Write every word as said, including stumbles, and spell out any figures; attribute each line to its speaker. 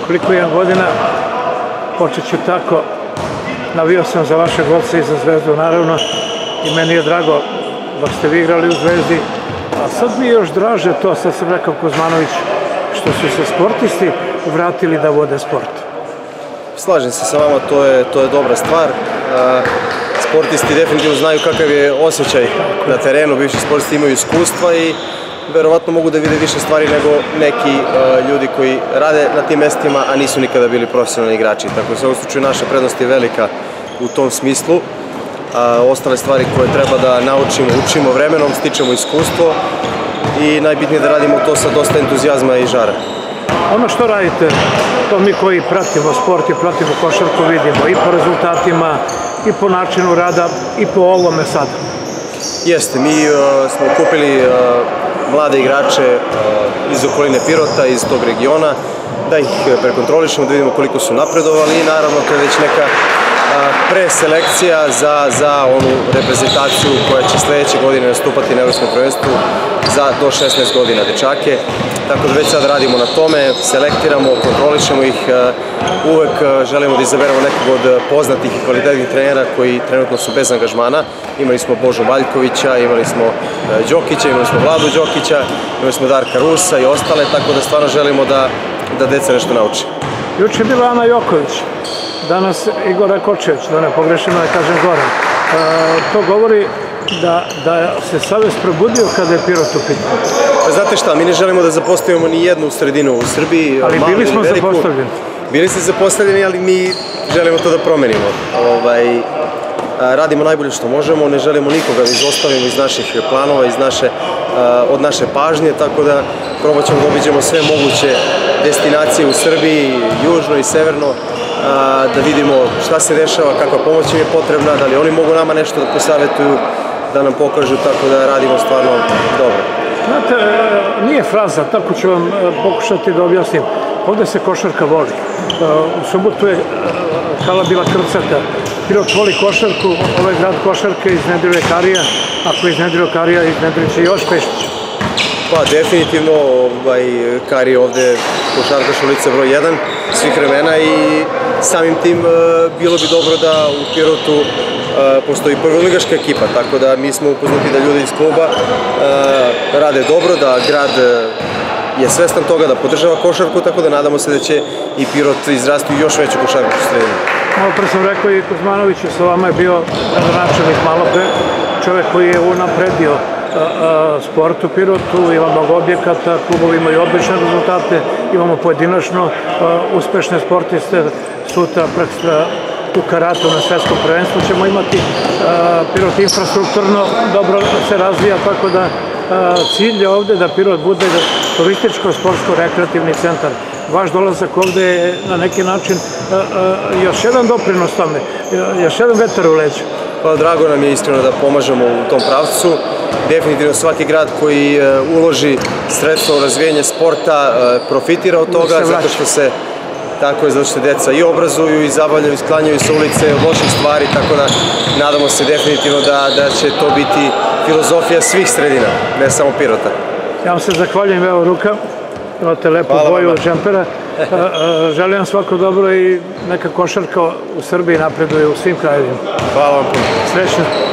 Speaker 1: koliko imam godina, počet ću tako. Navio sam za vaše golce i za Zvezdu, naravno, i meni je drago da ste vi igrali u Zvezdi. A sad mi je još draže to, sad sam rekao Kuzmanović, što su se sportisti vratili da vode sport.
Speaker 2: Slažem se sa vama, to je, to je dobra stvar. Sportisti definitivno znaju kakav je osjećaj na terenu, bivši sportisti imaju iskustva i verovatno mogu da vide više stvari nego neki uh, ljudi koji rade na tim mestima, a nisu nikada bili profesionalni igrači. Tako u svakom slučaju naša prednost je velika u tom smislu. Uh, ostale stvari koje treba da naučimo, učimo vremenom, stičemo iskustvo i najbitnije je da radimo to sa dosta entuzijazma i žara.
Speaker 1: Ono što radite, to mi koji pratimo sport i pratimo košarku vidimo i po rezultatima, i po načinu rada, i po ovome sada.
Speaker 2: Jeste, mi uh, smo kupili uh, mlade igrače uh, iz okoline Pirota, iz tog regiona, da ih prekontrolišemo, da vidimo koliko su napredovali i naravno to je već neka uh, preselekcija za, za onu reprezentaciju koja će sledeće godine nastupati na Evropskom prvenstvu za do šesnaest godina dečake. Tako da već sad radimo na tome, selektiramo, kontrolišemo ih, uvek želimo da izaberemo nekog od poznatih i kvalitetnih trenera koji trenutno su bez angažmana. Imali smo Božu Maljkovića, imali smo Đokića, imali smo Vladu Đokića, imali smo Darka Rusa i ostale, tako da stvarno želimo da, da deca nešto nauče.
Speaker 1: Juče je bila Ana Joković, danas Igor Rakočević, da ne pogrešimo da kažem Goran. E, to govori Da, da se savest probudio kada je Pirot u pitanju.
Speaker 2: Pa znate šta, mi ne želimo da zapostavimo ni jednu sredinu u Srbiji.
Speaker 1: Ali bili smo zapostavljeni.
Speaker 2: Bili ste zapostavljeni, ali mi želimo to da promenimo. Ovaj, radimo najbolje što možemo, ne želimo nikoga da izostavimo iz naših planova, iz naše, od naše pažnje, tako da probat ćemo da obiđemo sve moguće destinacije u Srbiji, južno i severno, da vidimo šta se dešava, kakva pomoć im je potrebna, da li oni mogu nama nešto da posavetuju, da nam pokažu, tako da radimo stvarno dobro.
Speaker 1: Znate, nije fraza, tako ću vam pokušati da objasnim. Ovde se košarka voli. U subotu je hala bila krcata. Pirot voli košarku, ovaj grad košarke iznedrio je Karija, ako je iznedrio Karija, iznedrio će još Pešić.
Speaker 2: Pa definitivno, ovaj, Kari je ovde košarkaš ulica broj jedan svih vremena i samim tim bilo bi dobro da u Pirotu postoji prvoligaška ekipa, tako da mi smo upoznati da ljudi iz kluba rade dobro, da grad je svestan toga da podržava košarku, tako da nadamo se da će i Pirot izrasti u još veću košarkašku sredinu.
Speaker 1: Malo pre sam rekao i Kuzmanoviću, sa vama je bio gradonačelnik malo pre, čovek koji je unapredio sport u Pirotu, imamo mnogo objekata, klubovi imaju odlične rezultate, imamo pojedinačno uspešne sportiste, sutra, prekstra u karatu na svetskom prvenstvu ćemo imati. Pirot infrastrukturno dobro se razvija, tako da cilj je ovde da Pirot bude turističko-sportsko-rekreativni centar. Vaš dolazak ovde je na neki način još jedan doprinos tome, još jedan vetar u leđu.
Speaker 2: Pa drago nam je iskreno da pomažemo u tom pravcu. Definitivno svaki grad koji uloži sredstva u razvijenje sporta profitira od toga, zato što se tako je, zato što deca i obrazuju, i zabavljaju, i sklanjaju sa ulice od loših stvari, tako da nadamo se definitivno da, da će to biti filozofija svih sredina, ne samo Pirota.
Speaker 1: Ja vam se zahvaljujem, evo ruka, imate lepu boju od džempera. Želim vam svako dobro i neka košarka u Srbiji napreduje u svim krajevima.
Speaker 2: Hvala vam puno.
Speaker 1: Srećno.